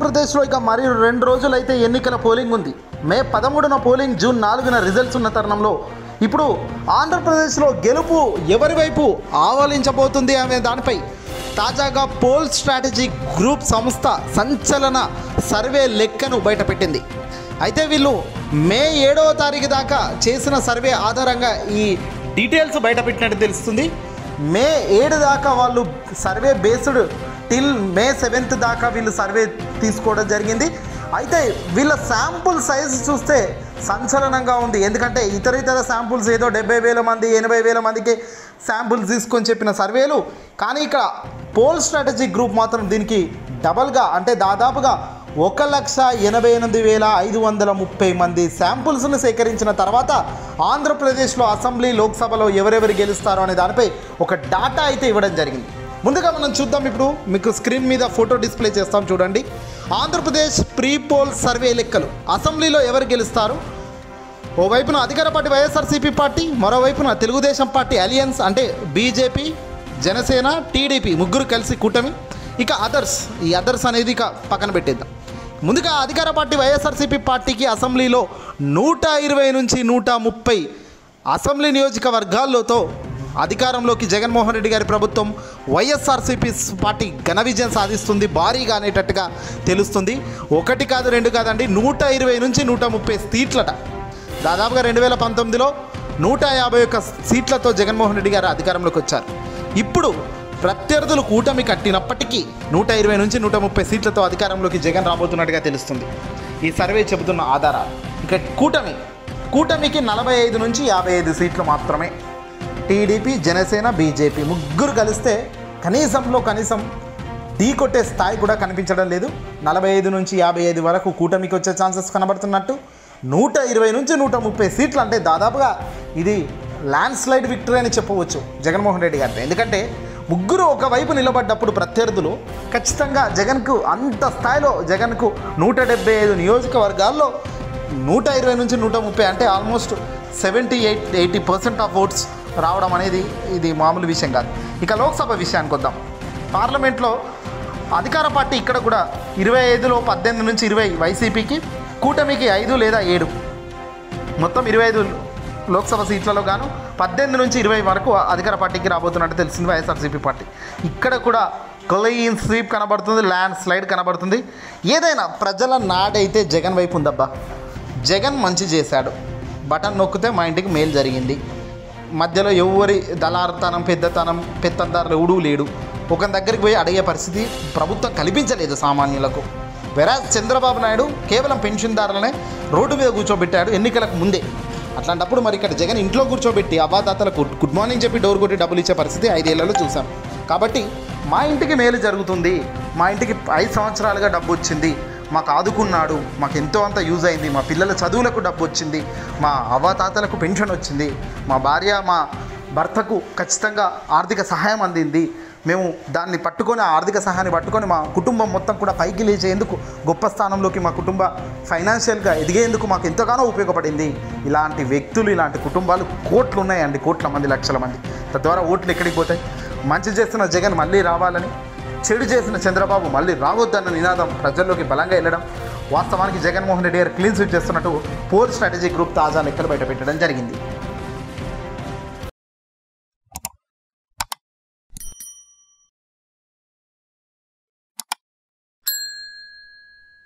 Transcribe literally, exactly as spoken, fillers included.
ఆంధ్రప్రదేశ్లో ఇక మరి రెండు రోజులైతే ఎన్నికల పోలింగ్ ఉంది. మే పదమూడున పోలింగ్, జూన్ నాలుగున రిజల్ట్స్ ఉన్న తరుణంలో ఇప్పుడు ఆంధ్రప్రదేశ్లో గెలుపు ఎవరి వైపు ఆవలించబోతుంది అనే దానిపై తాజాగా పోల్ స్ట్రాటజీ గ్రూప్ సంస్థ సంచలన సర్వే లెక్కను బయటపెట్టింది. అయితే వీళ్ళు మే ఏడవ తారీఖు దాకా చేసిన సర్వే ఆధారంగా ఈ డీటెయిల్స్ బయటపెట్టినట్టు తెలుస్తుంది. మే ఏడు దాకా వాళ్ళు survey based till May seventh దాకా వీళ్ళు సర్వే తీసుకోవడం జరిగింది. అయితే వీళ్ళ శాంపుల్ సైజ్ చూస్తే సంచలనంగా ఉంది. ఎందుకంటే ఇతర ఇతర శాంపుల్స్ ఏదో డెబ్బై వేల మంది ఎనభై వేల మందికి శాంపుల్స్ తీసుకొని చెప్పిన సర్వేలు, కానీ ఇక్కడ పోల్ స్ట్రాటజీ గ్రూప్ మాత్రం దీనికి డబల్గా అంటే దాదాపుగా ఒక లక్ష ఎనభై ఎనిమిది వేల ఐదు వందల ముప్పై మంది శాంపుల్స్ను సేకరించిన తర్వాత ఆంధ్రప్రదేశ్లో అసెంబ్లీ, లోక్సభలో ఎవరెవరు గెలుస్తారో అనే దానిపై ఒక డాటా అయితే ఇవ్వడం జరిగింది. ముందుగా మనం చూద్దాం. ఇప్పుడు మీకు స్క్రీన్ మీద ఫోటో డిస్ప్లే చేస్తాం, చూడండి. ఆంధ్రప్రదేశ్ ప్రీ పోల్ సర్వే లెక్కలు. అసెంబ్లీలో ఎవరు గెలుస్తారు? ఓవైపున అధికార పార్టీ వైఎస్ఆర్సీపీ పార్టీ, మరోవైపున తెలుగుదేశం పార్టీ అలియన్స్ అంటే బీజేపీ, జనసేన, టీడీపీ ముగ్గురు కలిసి కూటమి. ఇక అదర్స్, ఈ అదర్స్ అనేది ఇక పక్కన పెట్టేద్దాం. ముందుగా అధికార పార్టీ వైఎస్ఆర్సీపీ పార్టీకి అసెంబ్లీలో నూట ఇరవై నుంచి నూట ముప్పై అసెంబ్లీ నియోజకవర్గాలతో అధికారంలోకి జగన్మోహన్ రెడ్డి గారి ప్రభుత్వం, వైఎస్ఆర్సీపీ పార్టీ ఘన విజయం సాధిస్తుంది భారీగా అనేటట్టుగా తెలుస్తుంది. ఒకటి కాదు రెండు కాదండి, నూట ఇరవై నుంచి నూట ముప్పై సీట్లట. దాదాపుగా రెండు వేల పంతొమ్మిదిలో నూట యాభై ఒక్క సీట్లతో జగన్మోహన్ రెడ్డి గారు అధికారంలోకి వచ్చారు. ఇప్పుడు ప్రత్యర్థులు కూటమి కట్టినప్పటికీ నూట ఇరవై నుంచి నూట ముప్పై సీట్లతో అధికారంలోకి జగన్ రాబోతున్నట్టుగా తెలుస్తుంది ఈ సర్వే చెబుతున్న ఆధారాలు. ఇక కూటమి కూటమికి నలభై ఐదు నుంచి యాభై ఐదు సీట్లు మాత్రమే. టీడీపీ, జనసేన, బీజేపీ ముగ్గురు కలిస్తే కనీసంలో కనీసం ఢీ కొట్టే స్థాయి కూడా కనిపించడం లేదు. నలభై ఐదు నుంచి యాభై ఐదు వరకు కూటమికి వచ్చే ఛాన్సెస్ కనబడుతున్నట్టు, నూట ఇరవై నుంచి నూట ముప్పై సీట్లు అంటే దాదాపుగా ఇది ల్యాండ్ స్లైడ్ విక్టరీ అని చెప్పవచ్చు జగన్మోహన్ రెడ్డి గారితో. ఎందుకంటే ముగ్గురు ఒకవైపు నిలబడ్డప్పుడు ప్రత్యర్థులు ఖచ్చితంగా జగన్కు అంత స్థాయిలో జగన్కు నూట డెబ్బై ఐదు నియోజకవర్గాల్లో నూట ఇరవై నుంచి నూట ముప్పై అంటే almost seventy eight eighty percent of votes రావడం అనేది ఇది మామూలు విషయం కాదు. ఇక లోక్సభ విషయానికి వద్దాం. పార్లమెంట్లో అధికార పార్టీ ఇక్కడ కూడా ఇరవై ఐదులో పద్దెనిమిది నుంచి ఇరవై వైసీపీకి, కూటమికి ఐదు లేదా ఏడు, మొత్తం ఇరవై ఐదు లోక్సభ సీట్లలో గాను పద్దెనిమిది నుంచి ఇరవై వరకు అధికార పార్టీకి రాబోతున్నట్టు తెలిసింది వైఎస్ఆర్సీపీ పార్టీ. ఇక్కడ కూడా క్లీన్ స్వీప్ కనబడుతుంది, ల్యాండ్ స్లైడ్ కనబడుతుంది. ఏదైనా ప్రజల నాడైతే జగన్ వైపు ఉందబ్బా. జగన్ మంచి చేశాడు, బటన్ నొక్కితే మా ఇంటికి మేలు జరిగింది. మధ్యలో ఎవరి దళారుతనం, పెద్దతనం, పెత్తందారులు ఎవడూ లేడు. ఒక దగ్గరికి పోయి అడిగే పరిస్థితి ప్రభుత్వం కల్పించలేదు సామాన్యులకు. వెరాజ్ చంద్రబాబు నాయుడు కేవలం పెన్షన్దారులనే రోడ్డు మీద కూర్చోబెట్టాడు ఎన్నికలకు ముందే. అట్లాంటప్పుడు మరి ఇక్కడ జగన్ ఇంట్లో కూర్చోబెట్టి అవ్వాదాతలకు గుడ్ మార్నింగ్ చెప్పి డోర్ కొట్టి డబ్బులు ఇచ్చే పరిస్థితి ఐదేళ్లలో చూసాం. కాబట్టి మా ఇంటికి మేలు జరుగుతుంది, మా ఇంటికి ఐదు సంవత్సరాలుగా డబ్బు వచ్చింది, మాకు ఆదుకున్నాడు, మాకు ఎంతో అంత యూజ్ అయింది, మా పిల్లల చదువులకు డబ్బు వచ్చింది, మా అవ్వాతాతలకు పెన్షన్ వచ్చింది, మా భార్య మా భర్తకు ఖచ్చితంగా ఆర్థిక సహాయం అందింది, మేము దాన్ని పట్టుకొని ఆ ఆర్థిక సహాయాన్ని పట్టుకొని మా కుటుంబం మొత్తం కూడా పైకి లేచేందుకు, గొప్ప స్థానంలోకి మా కుటుంబ ఫైనాన్షియల్గా ఎదిగేందుకు మాకు ఎంతగానో ఉపయోగపడింది. ఇలాంటి వ్యక్తులు, ఇలాంటి కుటుంబాలు కోట్లు ఉన్నాయండి, కోట్ల మంది, లక్షల మంది. తద్వారా ఓట్లు ఎక్కడికి పోతాయి? మంచి చేస్తున్న జగన్ మళ్ళీ రావాలని, చెడు చేసిన చంద్రబాబు మళ్ళీ రావద్దన్న నినాదం ప్రజల్లోకి బలంగా వెళ్ళడం. వాస్తవానికి జగన్మోహన్ రెడ్డి గారు క్లీన్ స్వీప్ చేస్తున్నట్టు పోల్ స్ట్రాటజీ గ్రూప్ తాజా లెక్కలు బయటపెట్టడం జరిగింది.